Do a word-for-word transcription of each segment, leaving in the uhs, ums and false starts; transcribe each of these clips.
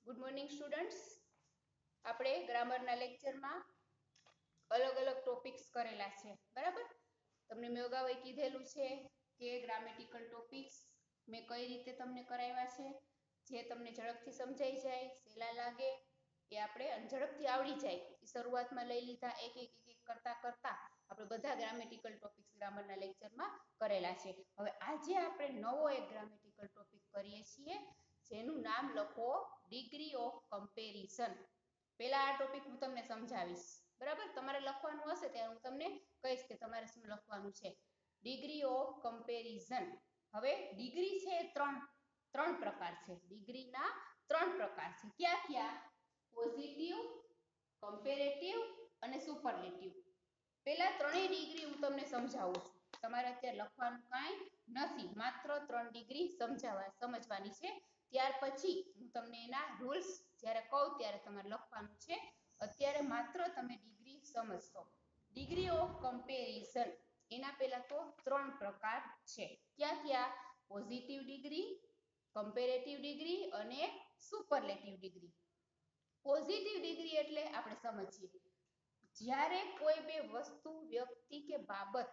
Good morning students. આપણે ગ્રામરના લેક્ચરમાં અલગ અલગ ટોપિક્સ કરેલા છે, બરાબર. તમને મેં અગાઉ કીધેલું છે કે ગ્રામેટિકલ ટોપિક્સ મેં કઈ રીતે તમને કરાવ્યા છે, જે તમને ઝડપથી સમજાઈ જાય, સહેલા લાગે, એ આપણે ઝડપથી આવડી જાય. એ શરૂઆતમાં લઈ લીધા, એક એક એક એક કરતા કરતા આપણે બધા ગ્રામેટિકલ ટોપિક્સ ગ્રામરના લેક્ચરમાં કરેલા છે. હવે આજે આપણે નવો એક ગ્રામેટિકલ ટોપિક કરીએ છીએ, જેનું નામ લખો ડિગ્રી ઓફ કમ્પેરિઝન. પહેલા આ ટોપિક હું તમને સમજાવીશ, બરાબર. તમારે લખવાનું હશે ત્યારે હું તમને કહીશ કે તમારે શું લખવાનું છે. Degree of comparison. હવે ડિગ્રી છે ત્રણ ત્રણ પ્રકાર છે. ડિગ્રીના ત્રણ પ્રકાર છે. ક્યાં ક્યાં? પોઝિટિવ, કમ્પેરેટિવ અને સુપરલેટિવ. પહેલા ત્રણેય ડિગ્રી હું તમને સમજાવું છું. તમારે અત્યારે લખવાનું કાંઈ નથી, માત્ર ત્રણ ડિગ્રી સમજાવવા સમજવાની છે. ત્યાર પછી હું તમને એના રૂલ્સ જ્યારે કહું ત્યારે તમારે લખવાનું છે. અત્યારે માત્ર તમે ડિગ્રી સમજશો. Degree of comparison. એના પહેલા તો ત્રણ પ્રકાર છે. ક્યાં ક્યાં? પોઝિટિવ ડિગ્રી, કમ્પેરેટિવ ડિગ્રી અને સુપરલેટિવ ડિગ્રી. પોઝિટિવ ડિગ્રી એટલે આપણે સમજીએ, જ્યારે કોઈ બે વસ્તુ, વ્યક્તિ કે બાબત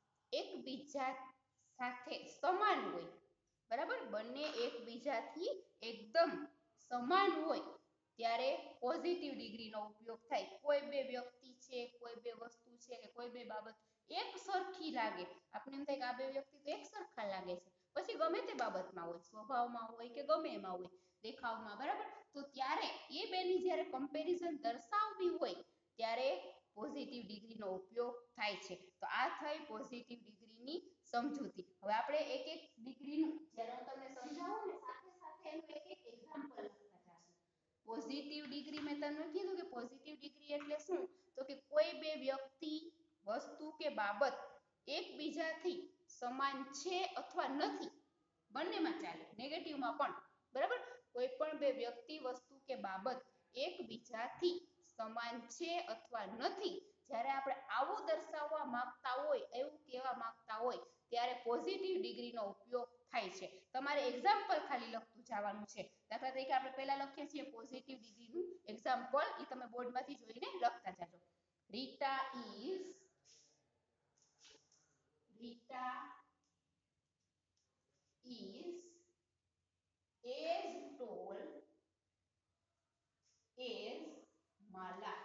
એકબીજા સાથે સમાન હોય, બરાબર, બંને એકબીજાથી એકદમ સમાન હોય ત્યારે પોઝિટિવ ડિગ્રીનો ઉપયોગ થાય. કોઈ બે વ્યક્તિ છે, કોઈ બે વસ્તુ છે કે કોઈ બે બાબત એક સરખી લાગે, આપણે એમ થાય કે આ બે વ્યક્તિ તો એક સરખા લાગે છે, પછી ગમે તે બાબતમાં હોય, સ્વભાવમાં હોય કે ગમે એમાં હોય, દેખાવમાં, બરાબર, તો ત્યારે એ બેની જ્યારે કમ્પેરિઝન દર્શાવવી હોય ત્યારે પોઝિટિવ ડિગ્રીનો ઉપયોગ થાય છે. તો આ થઈ પોઝિટિવ ડિગ્રીની સમજૂતી. હવે આપણે એક એક ડિગ્રીનું જ્યારે હું તમને સમજાવું ને, સાથે સાથે એનું એક એક એક્ઝામ્પલ લખતા જશું. પોઝિટિવ ડિગ્રી મેં તમને કીધું કે પોઝિટિવ ડિગ્રી એટલે શું, તો કે કોઈ બે વ્યક્તિ, વસ્તુ કે બાબત એકબીજાથી સમાન છે અથવા નથી, બંનેમાં ચાલે, નેગેટિવમાં પણ, બરાબર. કોઈ પણ બે વ્યક્તિ, વસ્તુ કે બાબત એકબીજાથી સમાન છે અથવા નથી, જ્યારે આપણે આવું દર્શાવવા માંગતા હોય, એવું કહેવા માંગતા હોય ત્યારે પોઝિટિવ ડિગ્રીનો ઉપયોગ થાય છે. તમારે એક્ઝામ્પલ ખાલી લખતું જવાનું છે. દાખલા તરીકે આપણે પહેલા લખીએ છીએ પોઝિટિવ ડિગ્રીનું એક્ઝામ્પલ, એ તમે બોર્ડમાંથી જોઈને લખતા જાજો. Rita is Rita is as tall as Mala.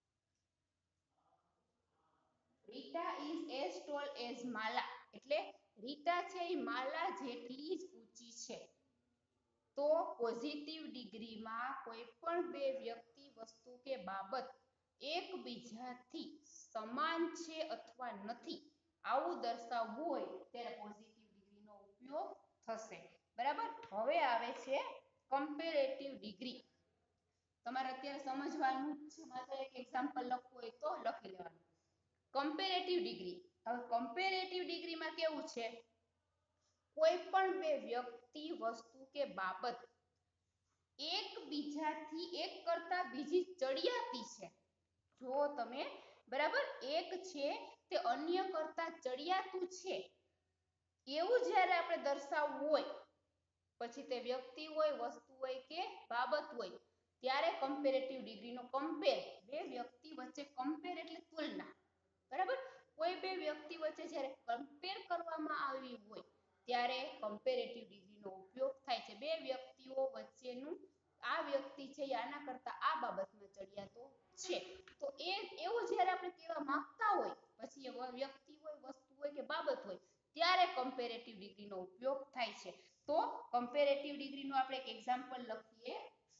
Rita is as tall as Mala એટલે રીટા છે એ માલા જેટલી જ ઊંચી છે. તો પોઝિટિવ ડિગ્રીમાં કોઈ પણ બે વ્યક્તિ, વસ્તુ કે બાબત એકબીજાથી સમાન છે અથવા નથી, આવું દર્શાવવું હોય ત્યારે પોઝિટિવ ડિગ્રીનો ઉપયોગ થશે, બરાબર. હવે આવે છે કમ્પેરેટિવ ડિગ્રી. તમારે અત્યારે સમજવાનું છે, માત્ર એક એક્ઝામ્પલ લખવું હોય તો લખી લેવાનું. Comparative degree. હવે કમ્પેરેટિવ ડિગ્રીમાં કેવું છે, કોઈ પણ બે વ્યક્તિ, વસ્તુ કે બાબત એકબીજાથી એક કરતા બીજી ચડિયાતી છે. જો તમે, બરાબર, એક છે તે અન્ય કરતા ચડિયાતું છે, એવું જ્યારે આપણે દર્શાવવું હોય, પછી તે વ્યક્તિ હોય, વસ્તુ હોય કે બાબત હોય, ત્યારે કમ્પેરેટિવ ડિગ્રીનો કમ્પેર, બે વ્યક્તિ વચ્ચે કમ્પેર એટલે તુલના, બરાબર. કોઈ બે વ્યક્તિ વચ્ચે જ્યારે કમ્પેર કરવામાં આવી હોય ત્યારે કમ્પેરેટિવ ડિગ્રીનો ઉપયોગ થાય છે. બે વ્યક્તિઓ વચ્ચેનું, આ વ્યક્તિ છે આના કરતા આ બાબતમાં ચડિયાતો છે, તો એ એવું જ્યારે આપણે કહેવા માંગતા હોય, પછી એ વ્યક્તિ હોય, વસ્તુ હોય કે બાબત હોય, ત્યારે કમ્પેરેટિવ ડિગ્રીનો ઉપયોગ થાય છે. તો કમ્પેરેટિવ ડિગ્રીનું આપણે એક એક્ઝામ્પલ લખીએ.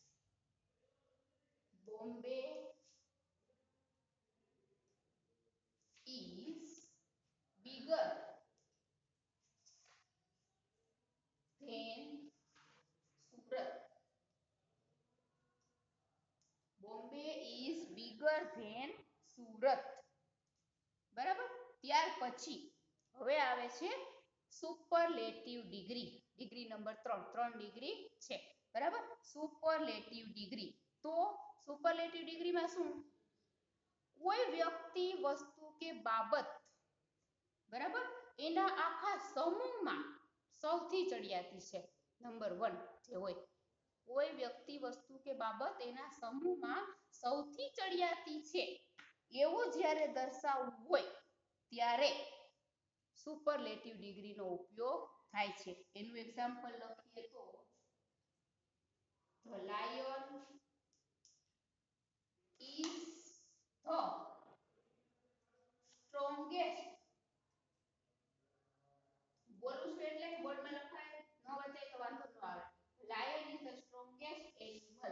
Bombay is bigger than Surat. Bombay is bigger than Surat, બરાબર. ત્યાર પછી હવે આવે છે સુપરલેટિવ ડિગ્રી. ડિગ્રી નંબર ત્રણ. ત્રણ ડિગ્રી છે, બરાબર. Superlative degree. તો સુપરલેટિવ ડિગ્રીમાં શું, કોઈ વ્યક્તિ, વસ્તુ કે બાબત, બરાબર, એના આખા સમૂહમાં સૌથી ચડિયાતી છે, નંબર વન જે હોય, કોઈ વ્યક્તિ વસ્તુ કે બાબત એના સમૂહમાં સૌથી ચડિયાતી છે એવું જ્યારે દર્શાવવું હોય ત્યારે સુપરલેટિવ ડિગ્રીનો ઉપયોગ થાય છે. એનું એક્ઝામ્પલ લખીએ તો The lion is the strongest. બોલું છું એટલે કે બોર્ડમાં લખાય ન વચાય તો વાંધો ન આવે. Lion is the strongest animal.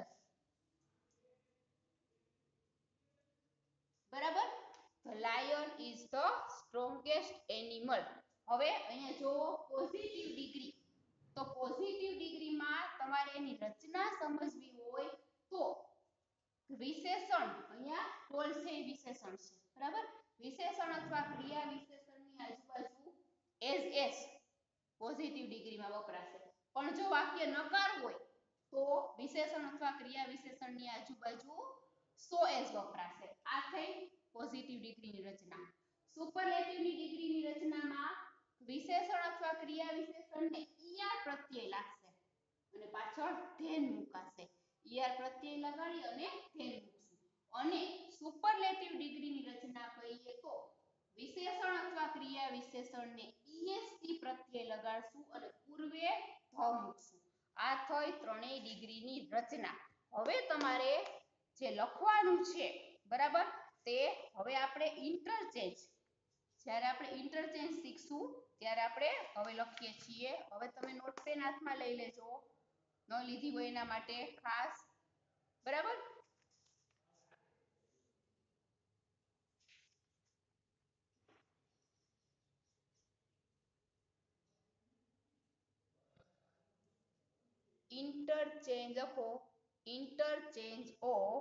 બરાબર? The lion is the strongest animal. હવે અહીંયા જોવો પોઝિટિવ ડિગ્રી. તો પોઝિટિવ ડિગ્રીમાં તમારે એની રચના સમજવી હોય તો વિશેષણ અહીંયા ટોલ છે વિશેષણ છે. બરાબર? વિશેષણ અથવા ક્રિયા વિશેષણની આજુબાજુ એઝ એસ પોઝિટિવ ડિગ્રીમાં વપરાશે. પણ જો વાક્ય નકાર હોય તો વિશેષણ અથવા ક્રિયા વિશેષણની આજુબાજુ સો એઝ વપરાશે. આ થઈ પોઝિટિવ ડિગ્રીની રચના. સુપરલેટિવની ડિગ્રીની રચનામાં વિશેષણ અથવા ક્રિયા વિશેષણને ઈઆર પ્રત્યય લાગશે અને પાછળ ધેન મુકાશે. ઈઆર પ્રત્યય લગાડી અને ધેન મૂકશું. અને સુપરલેટિવ ડિગ્રીની રચના કહીએ તો વિશેષણ અથવા ક્રિયા વિશેષણને ઈએસટી પ્રત્યય લગાડશું અને પૂર્વે ધ મૂકશું. આ થઈ ત્રણેય ડિગ્રીની રચના. હવે તમારે જે લખવાનું છે બરાબર તે હવે આપણે ઇન્ટરચેન્જ જ્યારે આપણે ઇન્ટરચેન્જ શીખશું ત્યારે આપણે હવે લખીએ છીએ. હવે તમે નોટ પેન હાથમાં લઈ લેજો ન લીધી હોય એના માટે ખાસ. બરાબર? ઇન્ટરચેન્જ લખો. Interchange of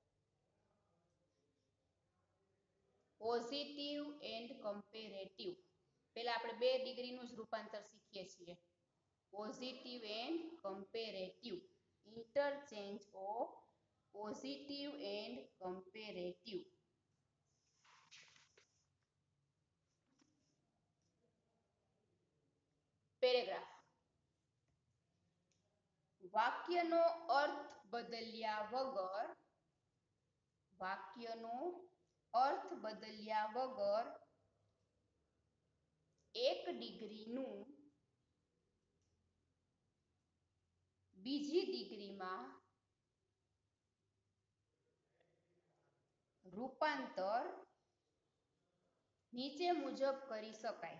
positive and comparative. પહેલા આપણે બે ડિગ્રીનું જ રૂપાંતર શીખીએ છીએ. Positive and comparative. Interchange of positive and comparative. Paragraph. વાક્યનો અર્થ બદલ્યા વગર વાક્યનો અર્થ બદલ્યા વગર એક ડિગ્રીનું બીજી ડિગ્રીમાં રૂપાંતર નીચે મુજબ કરી શકાય.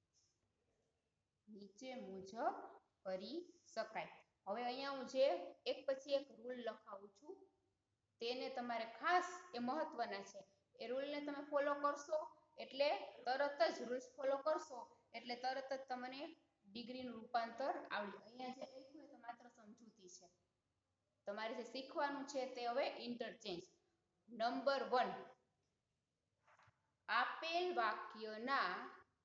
નીચે મુજબ કરી શકાય. હવે અહીંયા હું જે એક પછી એક રૂલ લખાવું છું તેને તમારે ખાસ એ મહત્વના છે. એ રૂલને તમે ફોલો કરશો એટલે તરત જ રૂલ્સ ફોલો કરશો એટલે તરત જ તમને ડિગ્રીનું રૂપાંતર આવડે. અહીંયા જે લખ્યું એ તો માત્ર સમજૂતી છે. તમારે જે શીખવાનું છે તે હવે ઇન્ટરચેન્જ. Number one. આપેલ વાક્યના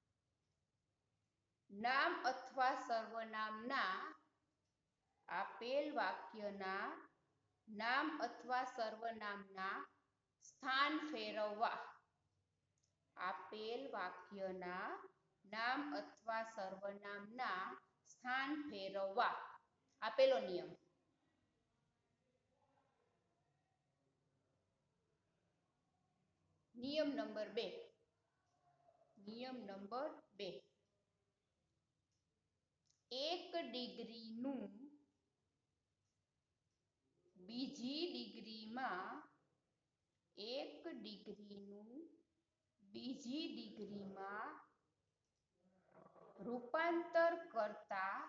નામ અથવા સર્વનામના આપેલ વાક્યના નામ અથવા સર્વનામના સ્થાન ફેરવવા. આપેલ વાક્યના નામ અથવા સર્વનામના સ્થાન ફેરવવા. આપેલો નિયમ. નિયમ નંબર બે. નિયમ નંબર બે. એક ડિગ્રીનું બીજી ડિગ્રીમાં એક ડિગ્રીનું બીજી ડિગ્રીમાં રૂપાંતર કરતા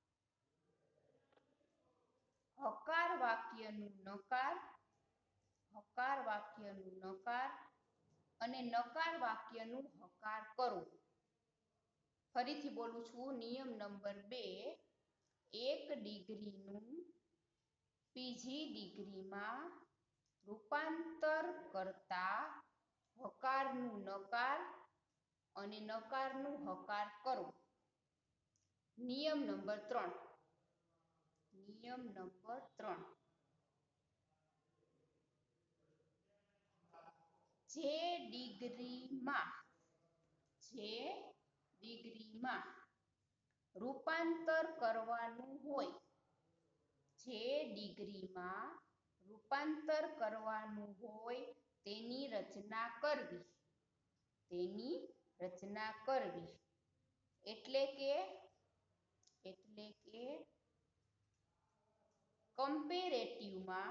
હકાર વાક્યનું નકાર હકાર વાક્યનું નકાર અને નકાર વાક્યનું હકાર કરવું. ફરીથી બોલું છું. નિયમ નંબર બે. એક ડિગ્રીનું બીજી ડિગ્રીમાં રૂપાંતર કરતા હકારનું નકાર અને નકારનું હકાર કરવું. નિયમ નંબર ત્રણ. નિયમ નંબર ત્રણ. જે ડિગ્રીમાં જે ડિગ્રીમાં રૂપાંતર કરવાનું હોય જે ડિગ્રીમાં રૂપાંતર કરવાનું હોય તેની રચના કરવી તેની રચના કરવી એટલે કે એટલે કે કમ્પેરેટિવમાં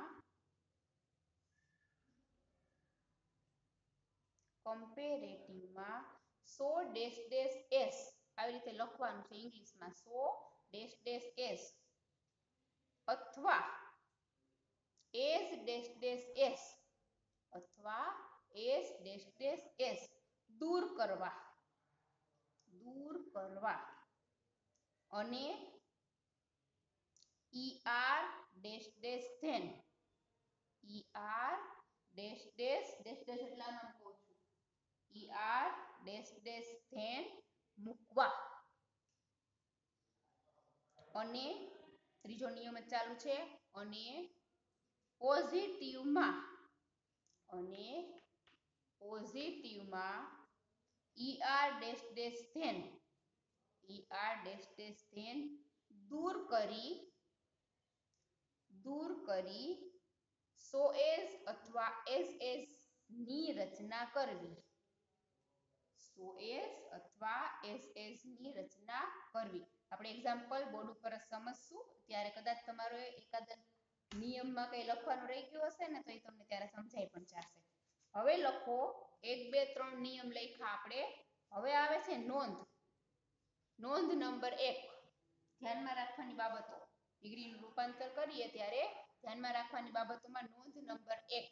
કમ્પેરેટિવમાં સો ડેશ ડેશ એસ આવી રીતે લખવાનું છે ઇંગ્લિશમાં સો ડેશ ડેશ એસ અથવા એસ ડેશ ડેશ એસ અથવા એસ ડેશ ડેશ એસ દૂર કરવા દૂર કરવા અને E R dash dash then E R dash dash dash dash એટલે આમ કહું છું E R dash dash then મૂકવા અને ત્રીજો નિયમ ચાલુ છે અને પોઝિટિવમાં અને પોઝિટિવમાં E R dash dash then E R dash dash then દૂર કરી દૂર કરી સો એસ અથવા એસ એસ ની રચના કરવી સો એસ અથવા એસ એસ ની રચના કરવી આપણે એક્ઝામ્પલ બોર્ડ ઉપર સમજશું ત્યારે કદાચ તમારો એકાદ નિયમમાં કઈ લખવાનું રહી ગયું હશે ને તો એ તમને ત્યારે સમજાય પણ જશે હવે લખો એક બે ત્રણ નિયમ લખ્યા આપણે હવે આવે છે નોંધ નોંધ નંબર એક ધ્યાનમાં રાખવાની બાબતો ડિગ્રીનું રૂપાંતર કરીએ ત્યારે ધ્યાનમાં રાખવાની બાબતોમાં નોંધ નંબર એક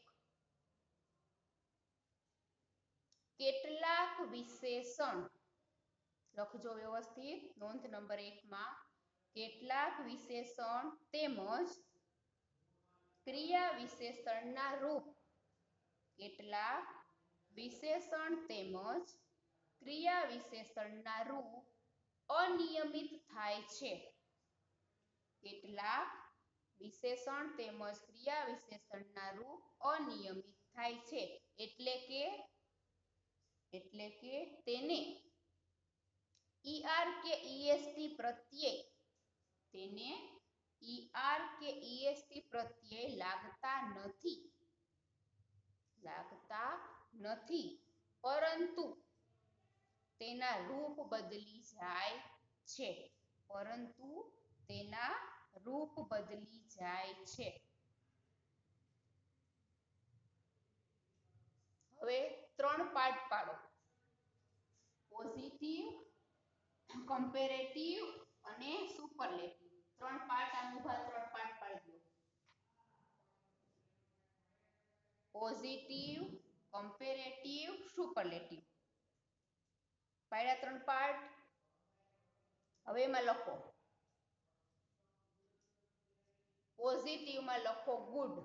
કેટલાક વિશેષણ લખજો વ્યવસ્થિત નોંધ નંબર એક માં કેટલાક વિશેષણ તેમજ ક્રિયા વિશેષણના રૂપ કેટલાક વિશેષણ તેમજ ક્રિયા વિશેષણના રૂપ અનિયમિત થાય છે કેટલાક વિશેષણ તેમજ ક્રિયા વિશેષણના રૂપ અનિયમિત થાય છે એટલે કે એટલે કે તેને ઈઆર કે ઈએસટી પ્રત્યે તેને ઈઆર કે ઈએસટી પ્રત્યે લાગતા નથી લાગતા નથી પરંતુ તેના રૂપ બદલી જાય છે પરંતુ તેના રૂપ બદલી જાય છે હવે ત્રણ પાર્ટ પાડો પોઝિટિવ કમ્પેરેટિવ અને સુપરલેટિવ ત્રણ પાર્ટ આમ ઉભા ત્રણ પાર્ટ પાડી દો પોઝિટિવ કમ્પેરેટિવ સુપરલેટિવ પાડ્યા ત્રણ પાર્ટ હવે એમાં લખો પોઝિટિવમાં લખો ગુડ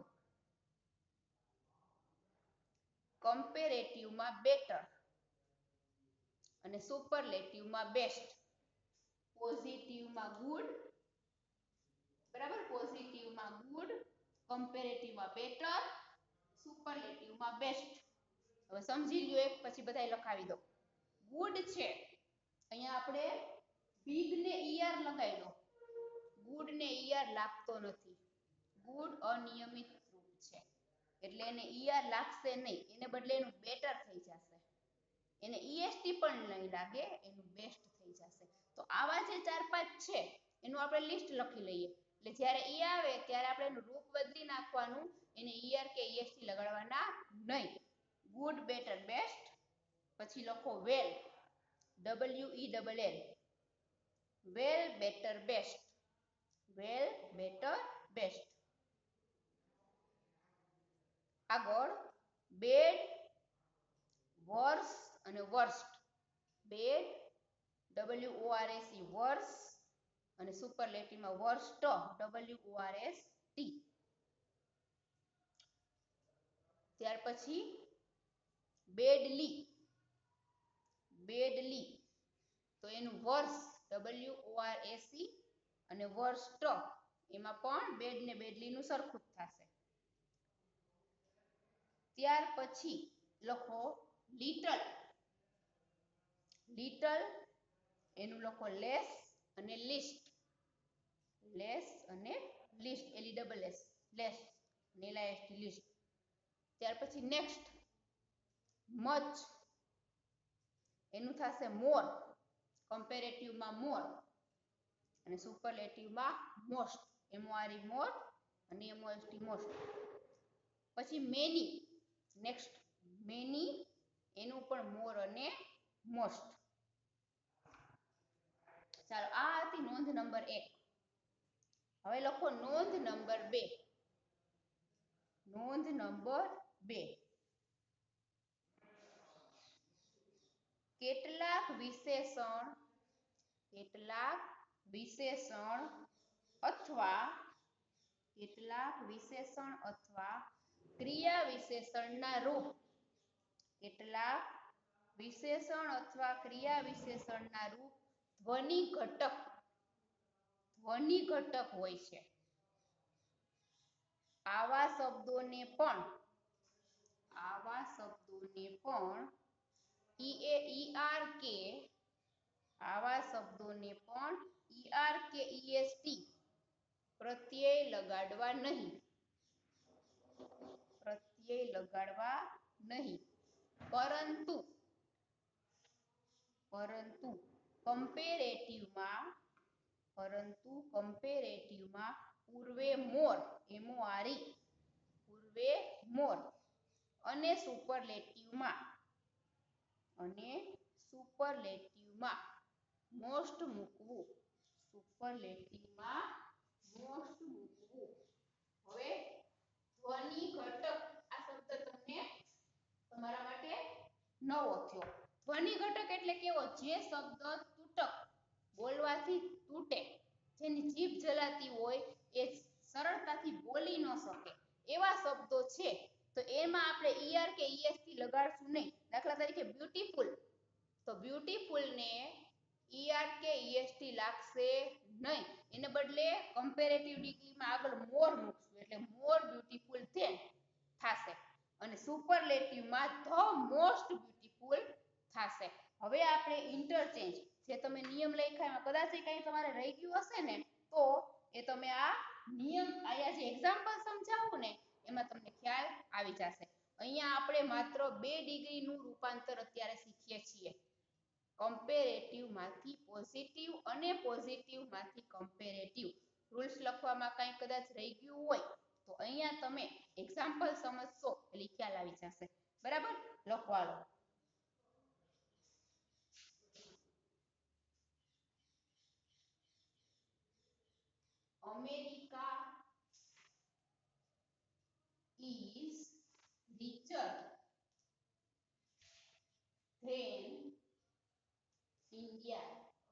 કમ્પેરેટિવમાં બેટર અને સુપરલેટિવમાં બેસ્ટ પોઝિટિવમાં ગુડ બરાબર પોઝિટિવમાં ગુડ કમ્પેરેટિવમાં બેટર સુપરલેટિવમાં બેસ્ટ હવે સમજી લ્યો એક પછી બધાય લખાવી દો ગુડ છે અહીંયા આપણે બિગ ને ઈઆર લગાવ્યો ગુડ ને ઈઆર લાગતો નથી ગુડ અનિયમિત રૂપ છે એટલે એને ઈઆર લાગશે નહીં એને બદલે એનું બેટર થઈ જશે એને ઈએસટી પણ નહીં લાગે એનું બેસ્ટ થઈ જશે તો આવા જે ચાર પાંચ છે એનું આપણે લિસ્ટ લખી લઈએ એટલે જ્યારે ઈ આવે ત્યારે આપણે એનું રૂપ બદલી નાખવાનું એને ઈઆર કે ઈએસટી લગાડવાના નહીં ગુડ બેટર બેસ્ટ પછી લખો well W E double L well better best well better best આગળ બેડ વર્સ અને worst bad W O R S E worse અને સુપરલેટિવમાં worst W O R S T ત્યાર પછી badly badly તો એનું worse W O R S E અને worst એમાં પણ બેડ ને બેડલી નું સરખું જ થશે ત્યાર પછી લખો લિટલ લિટલ એનું લખો લેસ અને લિસ્ટ લેસ અને least L E double S less L I S T least. ત્યાર પછી નેક્સ્ટ મચ એનું થશે મોર, કમ્પેરેટિવમાં મોર અને સુપરલેટિવમાં મોસ્ટ, એમઓઆરઈ મોર અને એમઓએસટી મોસ્ટ. પછી મેની, નેક્સ્ટ મેની એનું પણ મોર અને મોસ્ટ. ચાલો આ હતી નોંધ નંબર એક. હવે લખો નોંધ નંબર બે. નોંધ નંબર બે. કેટલાક વિશેષણ કેટલાક વિશેષણ અથવા કેટલાક વિશેષણ અથવા ક્રિયા વિશેષણના રૂપ કેટલાક વિશેષણ અથવા ક્રિયા વિશેષણના રૂપ ધ્વનિ ઘટક ધ્વનિ ઘટક હોય છે. આવા શબ્દોને પણ આવા શબ્દોને પણ ઈ એ ઈ આર કે આવા શબ્દોને પણ ઈ આર કે ઈ એસ ટી પ્રત્યય લગાડવા નહીં પ્રત્યય લગાડવા નહીં પરંતુ પરંતુ કમ્પેરેટિવમાં પરંતુ કમ્પેરેટિવમાં પૂર્વે મોર એમઓઆરઈ પૂર્વે મોર અને સુપરલેટિવમાં અને સુપરલેટિવમાં મોસ્ટ મૂકવું સુપરલેટિવમાં મોસ્ટ મૂકવું. હવે ધ્વનિ ઘટક આ શબ્દ તમને તમારા માટે નવો થયો. ધ્વનિ ઘટક એટલે કેવો? જે શબ્દ તૂટક બોલવાથી તૂટે, જેની જીભ જલાતી હોય, એ સરળતાથી બોલી ન શકે એવા શબ્દો છે. તો એમાં આપણે ઈ આર કે ઈ એસ ટી લગાડશું નહીં. દાખલા તરીકે બ્યુટીફુલ, તો બ્યુટીફુલ ને ઈ આર કે ઈ એસ ટી લાગશે નહીં. એને બદલે કમ્પેરેટિવ ડિગ્રીમાં આગળ મોર મૂકશું એટલે મોર બ્યુટીફુલ ધેન થાશે અને સુપરલેટિવમાં ધ મોસ્ટ બ્યુટીફુલ થાશે. હવે આપણે ઇન્ટરચેન્જ જે તમે નિયમ લખ્યા એમાં કદાચ કંઈ તમારે રહી ગયું હશે ને તો એ તમે આ નિયમ આયા જે એક્ઝામ્પલ સમજાવું ને એમાં તમને ખ્યાલ આવી જશે. અહીંયા આપણે માત્ર બે ડિગ્રીનું રૂપાંતર અત્યારે શીખીએ છીએ. કમ્પેરેટિવ માંથી પોઝિટિવ અને પોઝિટિવ માંથી કમ્પેરેટિવ. રૂલ્સ લખવામાં કંઈ કદાચ રહી ગયું હોય તો અહીંયા તમે એક્ઝામ્પલ સમજશો એટલે ખ્યાલ આવી જશે. બરાબર, લખવા લો. America is richer than India.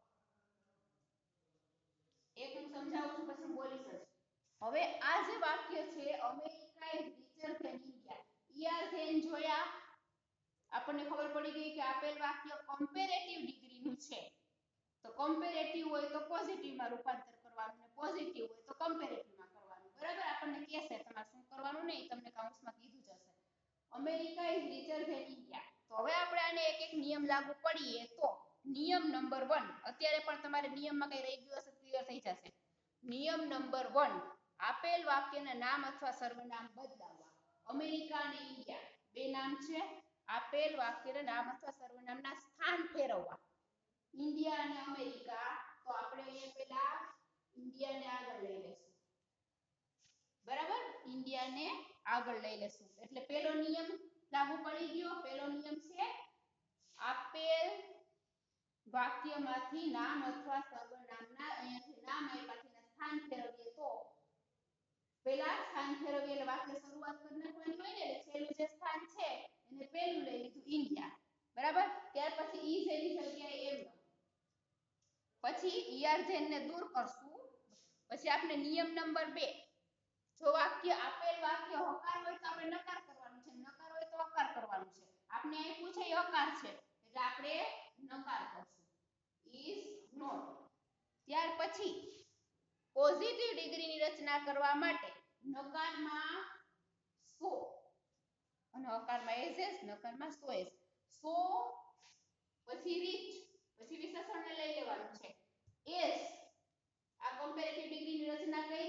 એક હું સમજાવું છું પછી બોલીશ જ. હવે આ જે વાક્ય છે America is richer than India. E R then જોયા આપણને ખબર પડી ગઈ કે આપેલ વાક્ય કમ્પેરેટિવ ડિગ્રીનું છે. તો કમ્પેરેટિવ હોય તો પોઝિટિવમાં રૂપાંતર કરવાનું ને પોઝિટિવ હોય તો કમ્પેરેટિવમાં કરવાનું. બરાબર, આપણને કહેશે તમારે શું કરવાનું નહીં, તમને કાઉન્સમાં કીધું જ હશે. America is richer than India. તો હવે આપણે આને એક એક નિયમ લાગુ પડીએ તો નિયમ નંબર વન, અત્યારે પણ તમારે નિયમમાં કઈ રહી ગયું હશે ક્લિયર થઈ જશે. નિયમ નંબર વન, આપેલ વાક્યના નામ અથવા સર્વનામ બદલાવવા. અમેરિકા અને ઇન્ડિયા બે નામ છે. આપેલ વાક્યના નામ અથવા સર્વનામના સ્થાન ફેરવવા. ઇન્ડિયા અને અમેરિકા, તો આપણે અહીંયા પહેલા ઇન્ડિયાને આગળ લઈ લેશું. બરાબર, ઇન્ડિયાને આગળ લઈ લેશું એટલે પહેલો નિયમ લાગુ પડી ગયો. પહેલો નિયમ છે આપેલ વાક્યમાંથી નામ અથવા સર્વનામના અહીંયાથી નામ આપ્યાથી સ્થાન ફેરવીએ તો પહેલા સ્થાન ફેરવીએ એટલે વાક્ય શરૂઆત કરી નાખવાની હોય ને એટલે છેલ્લું જે સ્થાન છે એને પહેલું લઈ લીધું ઇન્ડિયા. બરાબર, ત્યાર પછી ઈઝ એની જગ્યાએ એમ, પછી ઈઆર ધેન ને દૂર કરશું. પછી આપણે નિયમ નંબર બે, જો વાક્ય આપેલ વાક્ય હકાર હોય તો આપણે નકાર કરવાનું છે, નકાર હોય તો હકાર કરવાનું છે. આપણે અહીં પૂછે હકાર છે એટલે આપણે નકાર કરશું, is not. ત્યાર પછી પોઝિટિવ ડિગ્રીની રચના કરવા માટે નકારમાં સો અને હકારમાં એસ એસ, નકારમાં સો એસ. સો પછી રીચ, પછી વિશેષણને લઈ લેવાનું છે એસ. આ કમ્પેરેટિવ ડિગ્રીની રચના કરી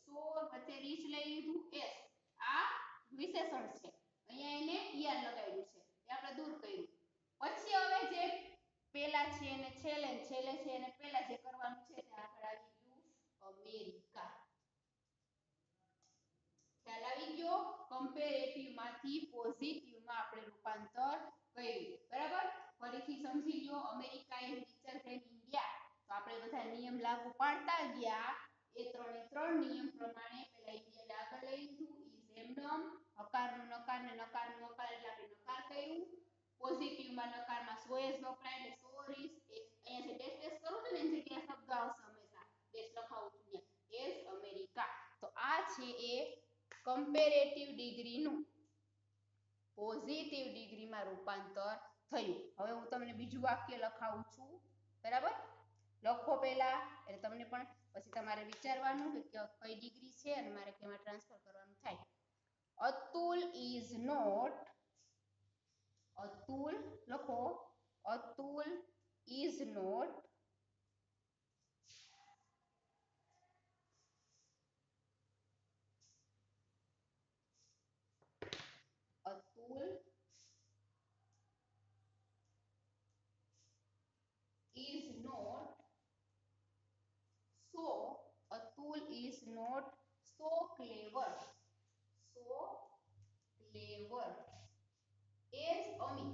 સોળ વચ્ચે રીચ લઈ લીધું એસ આ વિશેષણ છે અહીંયા એને ઈઆર લગાવ્યું છે એ આપણે દૂર કર્યું પછી હવે જે પેલા છે એને છેલ્લે છેલ્લે છે એને પેલા જે કરવાનું છે તે આગળ આવી ગયું અમેરિકા ખ્યાલ આવી ગયો કમ્પેરેટિવ માંથી પોઝિટિવ માં આપણે રૂપાંતર કર્યું બરાબર ફરીથી સમજી લ્યો America is richer than India તો આપણે બધા નિયમ લાગુ પાડતા ગયા એ ત્રણે ત્રણ નિયમ પ્રમાણે પેલા ઇન્ડિયા આગળ લઈ લીધું ઇઝ એમનમ હકારનું નકાર ને નકારનું નકાર એટલે આપણે નકાર કર્યું પોઝિટિવ માં નકારમાં સો એસ વપરાય એટલે સો રીસ અહીંયા જે ડેશ ડેશ કરું છું ને એની જગ્યાએ શબ્દ આવશે હંમેશા ડેશ લખાવું છું ને એસ અમેરિકા તો આ છે એ કમ્પેરેટિવ ડિગ્રીનું પોઝિટિવ ડિગ્રીમાં રૂપાંતર થયું હવે હું તમને બીજું વાક્ય લખાવું છું બરાબર લખો પહેલા એટલે તમને પણ પછી તમારે વિચારવાનું કે કઈ ડિગ્રી છે અને મારે કેમાં ટ્રાન્સફર કરવાનું થાય અતુલ ઇઝ નોટ અતુલ લખો Atul is not Atul is not so Atul is not so clever so clever as Amit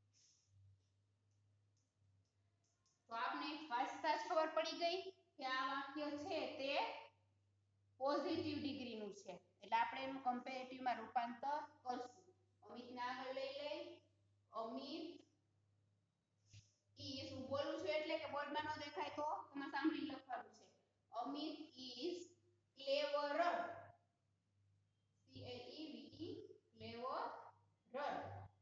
તો આપને વાંચતા જ ખબર પડી ગઈ કે આ વાક્ય છે તે પોઝિટિવ ડિગ્રીનું છે એટલે આપણે એનું કમ્પેરેટિવમાં રૂપાંતર કરશું અમિતને આગળ લઈ લઈ અમિત is હું બોલું છું એટલે કે બોર્ડમાં ન દેખાય તો તમારે સાંભળી લખવાનું છે Amit is cleverer C L E V E cleverer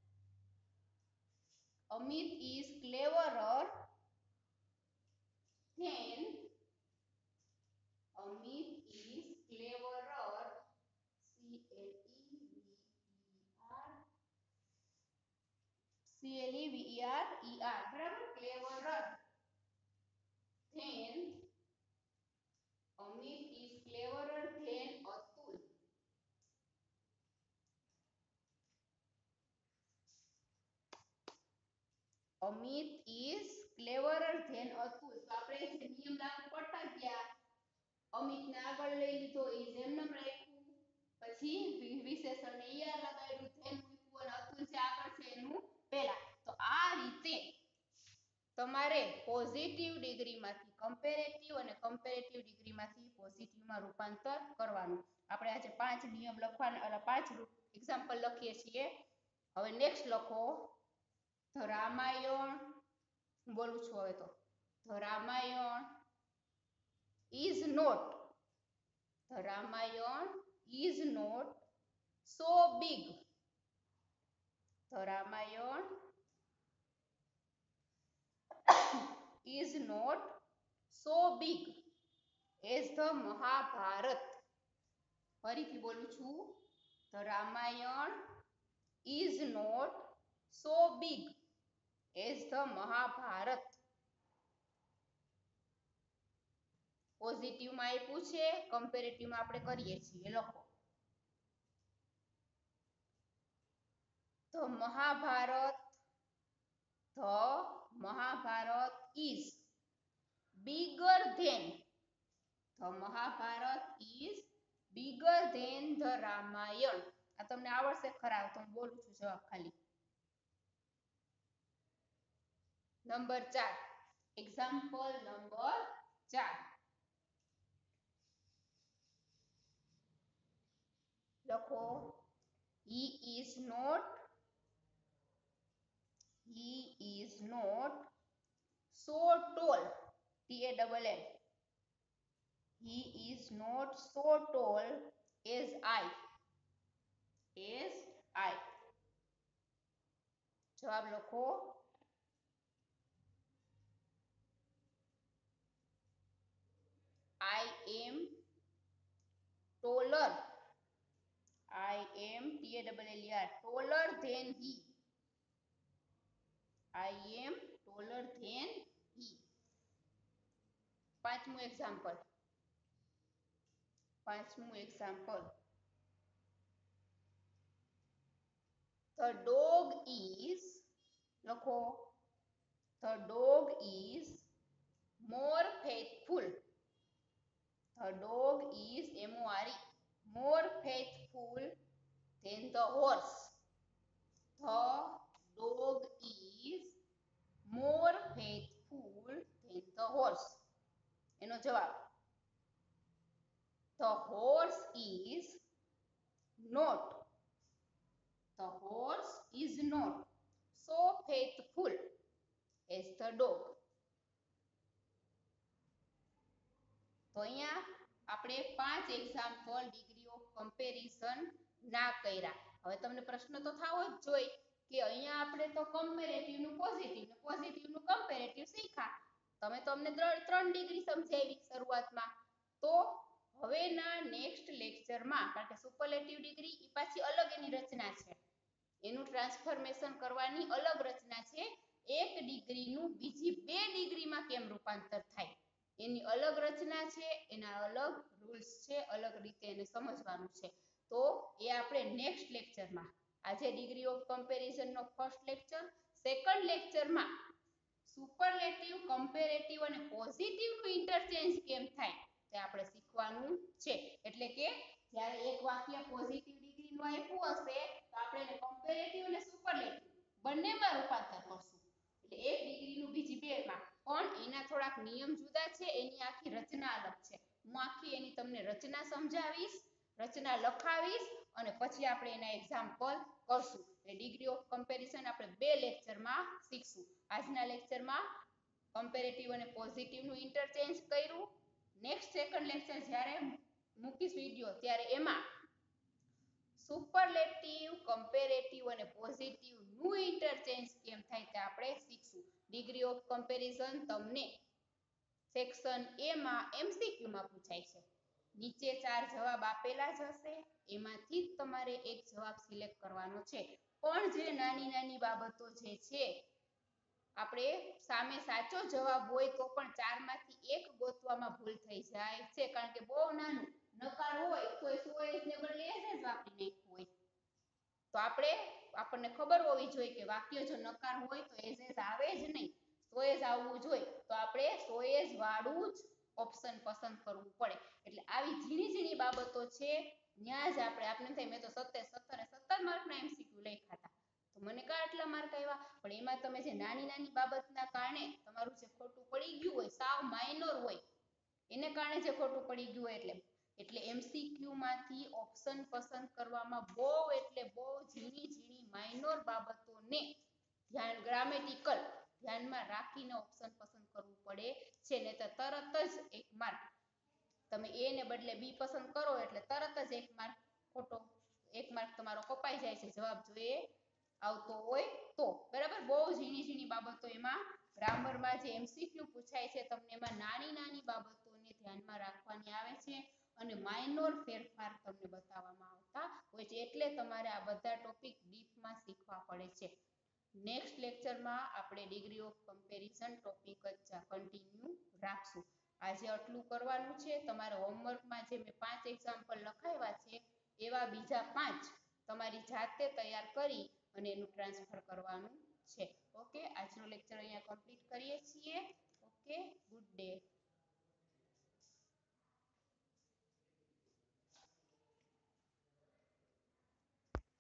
Amit is cleverer than Amit is cleverer C L E V E R C L E V E R E R બરાબર cleverer then Amit is cleverer than Atul Amit is cleverer than Atul તો આપણે જે નિયમ લાગુ પડતા ગયા અમિતને આગળ લઈ લીધો એ જેમ નામ રાખ્યું પછી વિશેષણને ઈઆર લગાવ્યું ધેન મૂક્યું અને અતુલ જે આગળ છે એનું પહેલા તો આ રીતે તમારે પોઝિટિવ ડિગ્રીમાંથી કમ્પેરેટિવ અને કમ્પેરેટિવ ડિગ્રીમાંથી પોઝિટિવમાં રૂપાંતર કરવાનું આપણે આજે પાંચ નિયમ લખવાના એટલે પાંચ એક્ઝામ્પલ લખીએ છીએ હવે નેક્સ્ટ લખો ધ રામાયણ બોલું છું હવે તો the Ramayan is not the Ramayan is not so big the Ramayan is not so big as the Mahabharat ફરીથી બોલું છું the Ramayan is not so big as the Mahabharat positive માં આપ્યું છે કમ્પેરેટિવ માં આપણે કરીએ છીએ લખો the Mahabharat the Mahabharat is bigger than the Mahabharat is bigger than the Ramayan આ તમને આવડશે ખરા તો હું બોલું છું જવાબ ખાલી નંબર ચાર એક્ઝામ્પલ નંબર ચાર લખો he is not he is not so tall T A L L he is not so tall as I as I જવાબ લખો I am taller I am T A L L E R taller than he I am taller than he પાંચમું example પાંચમું example. The dog is, લખો, the dog is more faithful. The dog is M O R E, more faithful than the horse. The dog is more faithful than the horse. એનો જવાબ. The horse is not. The horse is not so faithful as the dog. તો અહીંયા આપણે પાંચ example degree of comparison ના કર્યા. હવે તમને પ્રશ્ન તો થાવો જ જોઈએ કે અહીંયા આપણે તો કમ્પેરેટિવ નું પોઝિટિવ ને પોઝિટિવ નું કમ્પેરેટિવ શીખ્યા. તમે તો અમને ત્રણ ડિગ્રી સમજાવી શરૂઆતમાં. તો હવેના નેક્સ્ટ લેક્ચરમાં, કારણ કે સુપરલેટિવ ડિગ્રી એ પાછી અલગ એની રચના છે, એનું ટ્રાન્સફોર્મેશન કરવાની અલગ રચના છે. એક ડિગ્રીનું બીજી બે ડિગ્રીમાં કેમ રૂપાંતર થાય એની અલગ રચના છે, એના અલગ રૂલ્સ છે, અલગ રીતે એને સમજવાનું છે. તો એ આપણે નેક્સ્ટ લેક્ચરમાં, આજે ડિગ્રી ઓફ કમ્પેરિઝનનો ફર્સ્ટ લેક્ચર, સેકન્ડ લેક્ચરમાં સુપરલેટિવ, કમ્પેરેટિવ અને પોઝિટિવનું ઇન્ટરચેન્જ કેમ થાય તે આપણે શીખવાનું છે. એટલે કે જ્યારે એક વાક્ય પોઝિટિવ ડિગ્રીનું આપ્યું હશે તો આપણે એને કમ્પેરેટિવ અને સુપરલેટિવ બંનેમાં રૂપાંતર કરશું. એટલે એક ડિગ્રીનું બીજી બેમાં, પણ એના થોડાક નિયમ જુદા છે, એની આખી રચના અલગ છે. હું આખી એની તમને રચના સમજાવીશ, રચના લખાવીશ અને પછી આપણે એના એક્ઝામ્પલ કરશું. એટલે ડિગ્રી ઓફ કમ્પેરિઝન આપણે બે લેક્ચરમાં શીખશું. આજના લેક્ચરમાં કમ્પેરેટિવ અને પોઝિટિવનું ઇન્ટરચેન્જ કર્યું. નેક્સ્ટ સેકન્ડ લેક્ચર જ્યારે મૂકીશ વિડિયો ત્યારે એમાં સુપરલેટિવ, કમ્પેરેટિવ અને પોઝિટિવ નું ઇન્ટરચેન્જ કેમ થાય તે આપણે શીખશું. ડિગ્રી ઓફ કમ્પેરિઝન તમને સેક્શન એ માં એમસીક્યુ માં પૂછાય છે. નીચે ચાર જવાબ આપેલા જ હશે, એમાંથી જ તમારે એક જવાબ સિલેક્ટ કરવાનો છે. પણ જે નાની નાની બાબતો જે છે, આપણે સામે સાચો જવાબ હોય તો પણ ચાર માંથી એક ગોતવામાં ભૂલ થઈ જાય છે, કારણ કે બહુ નાનું નકાર હોય તો સો એસ ને બદલે એસ જ વાપરી નાખ્યું હોય. તો આપણે આપણને ખબર હોવી જોઈએ કે વાક્ય જો નકાર હોય તો એસ એસ આવે જ નહીં, સો એસ આવવું જોઈએ. તો આપણે સો એસ વાળું જ ઓપ્શન પસંદ કરવું પડે. એટલે આવી ઝીણી ઝીણી બાબતો છે, ત્યાં જ આપણે આપણે થાય મેં તો સત્તર સત્તર સત્તર માર્કના એમસીક્યુ લખ્યા હતા, તો મને કા આટલા માર્ક આવ્યા? પણ એમાં તમે જે નાની નાની બાબતના કારણે તમારું જે ખોટું પડી ગયું હોય, સાવ માઇનોર હોય, એને કારણે જે ખોટું પડી ગયું હોય, એટલે એટલે એમસીક્યુ માંથી ઓપ્શન પસંદ કરવામાં બહુ એટલે બહુ ઝીણી ઝીણી માઇનોર બાબતોને ધ્યાન, ગ્રામેટિકલ ધ્યાનમાં રાખીને ઓપ્શન પસંદ કરવું પડે છે. ને તો તરત જ એક માર્ક તમે એ ને બદલે બી પસંદ કરો એટલે તરત જ એક માર્ક ખોટો, એક માર્ક તમારો કપાઈ જાય છે જવાબ જોઈએ આવતો હોય તો. બરાબર, બહુ ઝીણી ઝીણી બાબતો એમાં ગ્રામરમાં જે એમસીક્યુ પૂછાય છે તમને એમાં નાની નાની બાબતોને ધ્યાનમાં રાખવાની આવે છે અને માઇનોર ફેરફાર તમને બતાવવામાં આવતા હોય છે. એટલે તમારે આ બધા ટોપિક ડીપમાં શીખવા પડે છે. નેક્સ્ટ લેક્ચરમાં આપણે ડિગ્રી ઓફ કમ્પેરિઝન ટોપિક જ કન્ટિન્યુ રાખશું. આજે આટલું કરવાનું છે. તમારા હોમવર્કમાં જે મેં પાંચ એક્ઝામ્પલ લખાવ્યા છે એવા બીજા પાંચ તમારી જાતે તૈયાર કરી અને એનું ટ્રાન્સફર કરવાનું છે. ઓકે, આજનો લેક્ચર અહીંયા કમ્પ્લીટ કરીએ છીએ. Okay, good day.